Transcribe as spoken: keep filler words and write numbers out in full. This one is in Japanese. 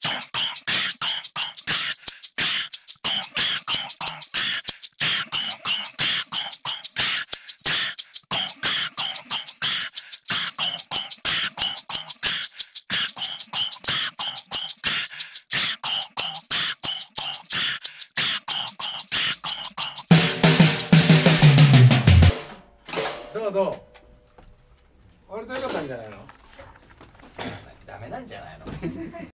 どうどう割と良かったんじゃないの？ ダメなんじゃないの？